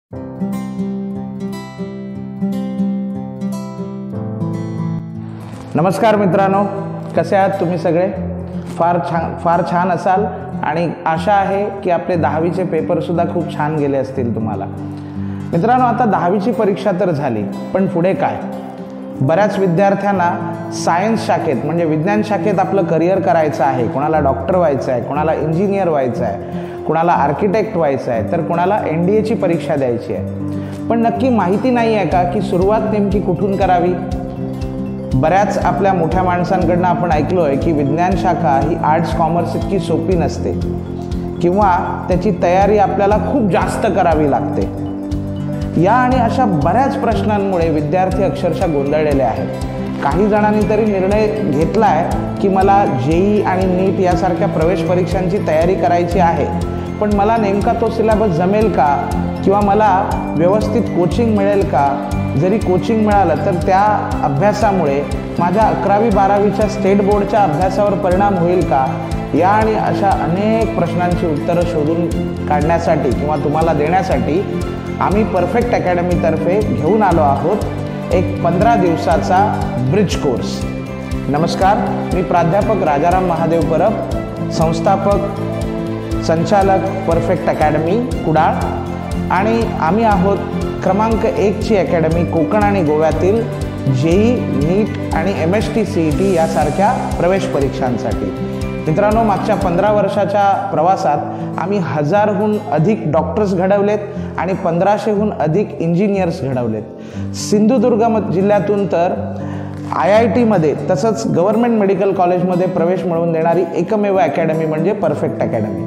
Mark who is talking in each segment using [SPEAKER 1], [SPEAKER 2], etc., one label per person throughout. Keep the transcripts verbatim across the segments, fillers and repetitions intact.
[SPEAKER 1] नमस्कार मित्रांनो, कसे आहात तुम्ही सगळे? फार छान फार छान असाल आणि आशा आहे की आपले दहावीचे पेपरसुद्धा खूप छान गेले असतील तुम्हाला. मित्रांनो, आता दहावीची परीक्षा तर झाली, पण पुढे काय? बऱ्याच विद्यार्थ्यांना सायन्स शाखेत म्हणजे विज्ञान शाखेत आपलं करिअर करायचं आहे. कोणाला डॉक्टर व्हायचं आहे, कोणाला इंजिनियर व्हायचं आहे, कोणाला आर्किटेक्ट व्हायचं आहे, तर कोणाला एन डी एची परीक्षा द्यायची आहे. पण नक्की माहिती नाही आहे का की सुरुवात नेमकी कुठून करावी? बऱ्याच आपल्या मोठ्या माणसांकडनं आपण ऐकलो आहे की विज्ञान शाखा ही आर्ट्स कॉमर्स इतकी सोपी नसते किंवा त्याची तयारी आपल्याला खूप जास्त करावी लागते. या आणि अशा बऱ्याच प्रश्नांमुळे विद्यार्थी अक्षरशः गोंधळलेले आहेत. काही जणांनी तरी निर्णय घेतला आहे की मला जेई आणि नीट यासारख्या प्रवेश परीक्षांची तयारी करायची आहे, पण मला नेमका तो सिलेबस जमेल का किंवा मला व्यवस्थित कोचिंग मिळेल का? जरी कोचिंग मिळालं तर त्या अभ्यासामुळे माझ्या अकरावी बारावीच्या स्टेट बोर्डच्या अभ्यासावर परिणाम होईल का? या आणि अशा अनेक प्रश्नांची उत्तरं शोधून काढण्यासाठी किंवा तुम्हाला देण्यासाठी आम्ही परफेक्ट अकॅडमीतर्फे घेऊन आलो आहोत एक पंधरा दिवसाचा ब्रिज कोर्स. नमस्कार, मी प्राध्यापक राजाराम महादेव परब, संस्थापक संचालक परफेक्ट अकॅडमी कुडाळ, आणि आम्ही आहोत क्रमांक एकची अकॅडमी कोकण आणि गोव्यातील जेई, नीट आणि M S T C E T यासारख्या प्रवेश परीक्षांसाठी. मित्रांनो, मागच्या पंधरा वर्षाच्या प्रवासात आम्ही हजारहून अधिक डॉक्टर्स घडवलेत आणि पंधराशेहून अधिक इंजिनियर्स घडवलेत. सिंधुदुर्ग जिल्ह्यातून तर आय आय टीमध्ये तसंच गव्हर्नमेंट मेडिकल कॉलेजमध्ये प्रवेश मिळवून देणारी एकमेव अकॅडमी म्हणजे परफेक्ट अकॅडमी.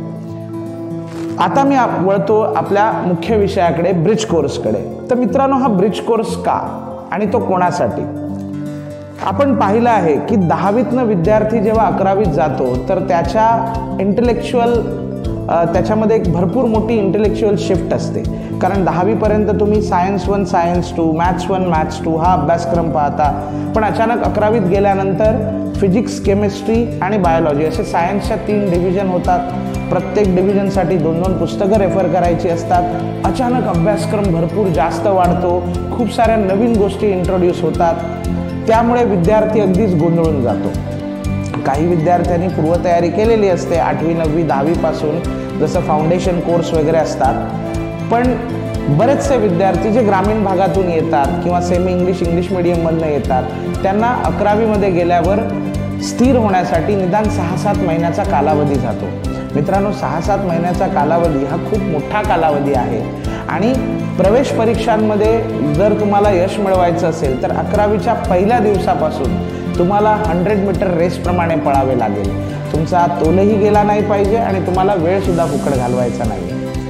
[SPEAKER 1] आता मी वळतो आपल्या मुख्य विषयाकडे, ब्रिज कोर्सकडे. तर मित्रांनो, हा ब्रिज कोर्स का आणि तो कोणासाठी? आपण पाहिलं आहे की दहावीतनं विद्यार्थी जेव्हा अकरावीत जातो तर त्याच्या इंटेलेक्च्युअल त्याच्यामध्ये एक भरपूर मोठी इंटेलेक्च्युअल शिफ्ट असते. कारण दहावीपर्यंत तुम्ही science one science two maths one maths two हा अभ्यासक्रम पाहता, पण अचानक अकरावीत गेल्यानंतर फिजिक्स, केमिस्ट्री आणि बायोलॉजी असे सायन्सच्या तीन डिव्हिजन होतात. प्रत्येक डिव्हिजनसाठी दोन दोन पुस्तकं रेफर करायची असतात. अचानक अभ्यासक्रम भरपूर जास्त वाढतो, खूप साऱ्या नवीन गोष्टी इंट्रोड्यूस होतात. त्यामुळे विद्यार्थी अगदीच गोंधळून जातो. काही विद्यार्थ्यांनी पूर्वतयारी केलेली असते आठवी नववी दहावीपासून, जसं फाउंडेशन कोर्स वगैरे असतात, पण बरेचसे विद्यार्थी जे ग्रामीण भागातून येतात किंवा सेमी इंग्लिश इंग्लिश मिडियममधनं येतात, त्यांना अकरावीमध्ये गेल्यावर स्थिर होण्यासाठी निदान सहा सात महिन्याचा कालावधी जातो. मित्रांनो, सहा सात महिन्याचा कालावधी हा खूप मोठा कालावधी आहे आणि प्रवेश परीक्षांमध्ये जर तुम्हाला यश मिळवायचं असेल तर अकरावीच्या पहिल्या दिवसापासून तुम्हाला हंड्रेड मीटर रेसप्रमाणे पळावे लागेल. तुमचा तोलही गेला नाही पाहिजे आणि तुम्हाला वेळसुद्धा फुकट घालवायचा नाही.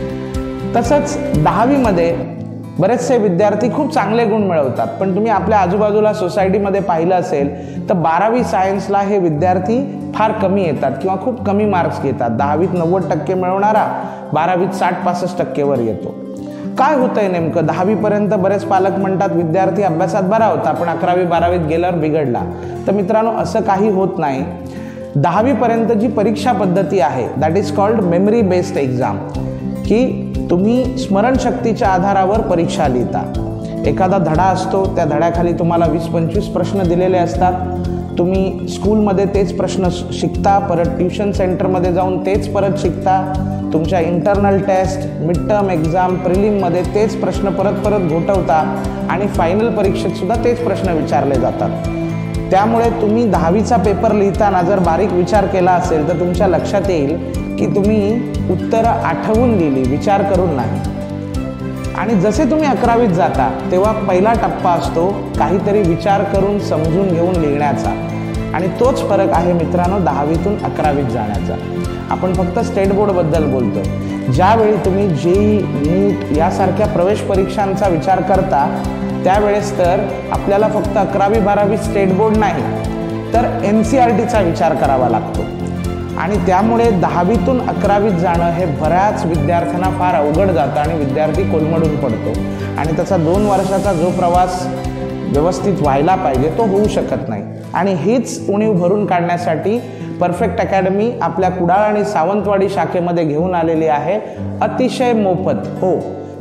[SPEAKER 1] तसंच दहावीमध्ये बरेचसे विद्यार्थी खूप चांगले गुण मिळवतात, पण तुम्ही आपल्या आजूबाजूला सोसायटीमध्ये पाहिलं असेल तर बारावी सायन्सला हे विद्यार्थी फार कमी येतात किंवा खूप कमी मार्क्स घेतात. दहावीत नव्वद टक्के मिळवणारा बारावीत साठ पासष्ट टक्केवर येतो. काय होतंय नेमकं? दहावीपर्यंत बरेच पालक म्हणतात विद्यार्थी अभ्यासात बरा होता, पण अकरावी बारावीत गेल्यावर बिघडला. तर मित्रांनो, असं काही होत नाही. दहावीपर्यंत जी परीक्षा पद्धती आहे that is called memory based exam, की तुम्ही स्मरणशक्तीच्या आधारावर परीक्षा लिहिता. एखादा धडा असतो, त्या धड्याखाली तुम्हाला वीस पंचवीस प्रश्न दिलेले असतात. तुम्ही स्कूलमध्ये तेच प्रश्न शिकता, परत ट्युशन सेंटरमध्ये जाऊन तेच परत शिकता. तुमच्या internal test, mid term exam, प्रिलिममध्ये तेच प्रश्न परत परत घोटवता आणि फायनल परीक्षेतसुद्धा तेच प्रश्न विचारले जातात. त्यामुळे तुम्ही दहावीचा पेपर लिहिताना जर बारीक विचार केला असेल तर तुमच्या लक्षात येईल की तुम्ही उत्तरं आठवून लिहिली, विचार करून नाही. आणि जसे तुम्ही अकरावीत जाता तेव्हा पहिला टप्पा असतो काहीतरी विचार करून समजून घेऊन लिहिण्याचा, आणि तोच फरक आहे मित्रांनो दहावीतून अकरावीत जाण्याचा. आपण फक्त स्टेट बोर्डबद्दल बोलतोय. ज्यावेळी तुम्ही जेई, नीट यासारख्या प्रवेश परीक्षांचा विचार करता त्यावेळेस तर आपल्याला फक्त अकरावी बारावी स्टेट बोर्ड नाही तर एन सी आर टीचा विचार करावा लागतो. आणि त्यामुळे दहावीतून अकरावीत जाणं हे बऱ्याच विद्यार्थ्यांना फार अवघड जातं आणि विद्यार्थी कोलमडून पडतो आणि त्याचा दोन वर्षाचा जो प्रवास व्यवस्थित व्हायला पाहिजे तो होऊ शकत नाही. आणि हीच उणीव भरून काढण्यासाठी परफेक्ट अकॅडमी आपल्या कुडाळ आणि सावंतवाडी शाखेमध्ये घेऊन आलेली आहे अतिशय मोफत. हो,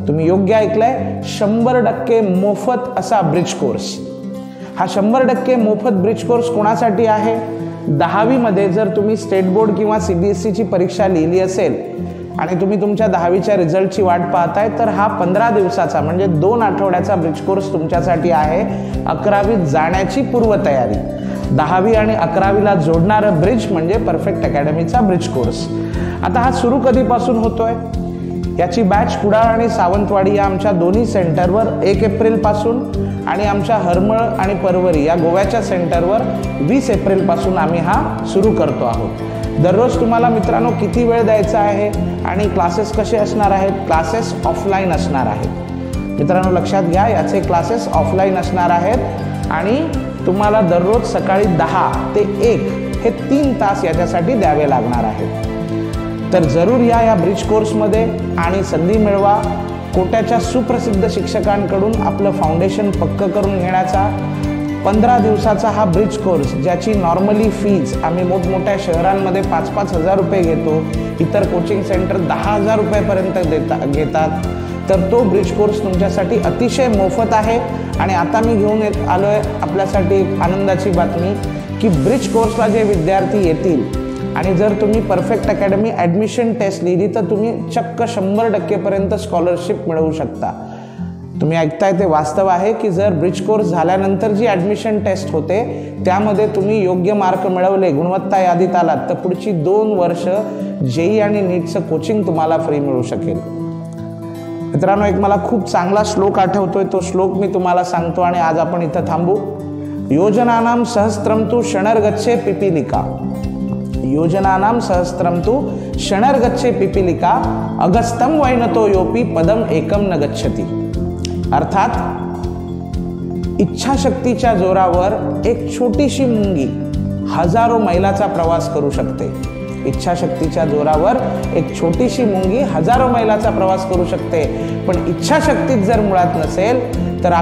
[SPEAKER 1] तुम्ही योग्य ऐकलंय, शंभर टक्के मोफत असा ब्रिज कोर्स. हा शंभर टक्के मोफत ब्रिज कोर्स कोणासाठी आहे? दहावीमध्ये जर तुम्ही स्टेट बोर्ड किंवा सीबीएसईची परीक्षा लिहिली असेल आणि तुम्ही तुमच्या दहावीच्या रिझल्टची वाट पाहताय, तर हा पंधरा दिवसाचा म्हणजे दोन आठवड्याचा ब्रिज कोर्स तुमच्यासाठी आहे. अकरावीत जाण्याची पूर्वतयारी, दहावी आणि अकरावीला जोडणारं ब्रिज म्हणजे परफेक्ट अकॅडमीचा ब्रिज कोर्स. आता हा सुरू कधीपासून होतोय? याची बॅच कुडाळ आणि सावंतवाडी या आमच्या दोन्ही सेंटरवर एक एप्रिल पासून आणि आमच्या हरमळ आणि परवरी या गोव्याच्या सेंटरवर वीस एप्रिल पासून आम्ही हा सुरू करतो आहोत. दररोज तुम्हाला मित्रांनो किती वेळ द्यायचा आहे आणि क्लासेस कसे असणार आहेत? क्लासेस ऑफलाईन असणार आहेत. मित्रांनो लक्षात घ्या, याचे क्लासेस ऑफलाईन असणार आहेत आणि तुम्हाला दररोज सकाळी दहा ते एक हे तीन तास याच्यासाठी द्यावे लागणार आहेत. तर जरूर या या ब्रिज कोर्समध्ये आणि संधी मिळवा. कोट्याच्या सुप्रसिद्ध शिक्षकांकडून आपलं फाउंडेशन पक्क करून घेण्याचा पंधरा दिवसाचा हा ब्रिज कोर्स, ज्याची नॉर्मली फीज आम्ही मोठमोठ्या शहरांमध्ये पाच पाच हजार रुपये घेतो, इतर कोचिंग सेंटर दहा हजार रुपयेपर्यंत देता घेतात. तर तो ब्रिज कोर्स तुमच्यासाठी अतिशय मोफत आहे. आणि आता मी घेऊन येत आलो आहे आपल्यासाठी एक आनंदाची बातमी की ब्रिज कोर्सला जे विद्यार्थी येतील आणि जर तुम्ही परफेक्ट अकॅडमी ॲडमिशन टेस्ट लिहिली तर तुम्ही चक्क शंभर टक्केपर्यंत स्कॉलरशिप मिळवू शकता. तुम्ही ऐकताय ते वास्तव आहे की जर ब्रिज कोर्स झाल्यानंतर जी ॲडमिशन टेस्ट होते त्यामध्ये तुम्ही योग्य मार्क मिळवले, गुणवत्ता यादीत आलात, तर पुढची दोन वर्ष जेई आणि नीटचं कोचिंग तुम्हाला फ्री मिळू शकेल. मित्रांनो एक मला खूप चांगला श्लोक आठवतोय, तो श्लोक मी तुम्हाला सांगतो आणि आज आपण इथं थांबू. योजनानां सहस्त्रम तु क्षणर्गच्छे पिपीलिका, योजनानां सहस्त्रम तु क्षणर्गच्छे पिपीलिका, अगस्तं वैनतो योपी पदम एकम न गच्छति. अर्थात इच्छाशक्तीच्या जोरावर एक छोटीशी मुंगी हजारो मैलाचा प्रवास करू शकते. इच्छाशक्तीच्या जोरावर एक छोटीशी मुंगी हजारो मैलाचा प्रवास करू शकते. पण इच्छाशक्तीच जर मुळात नसेल तर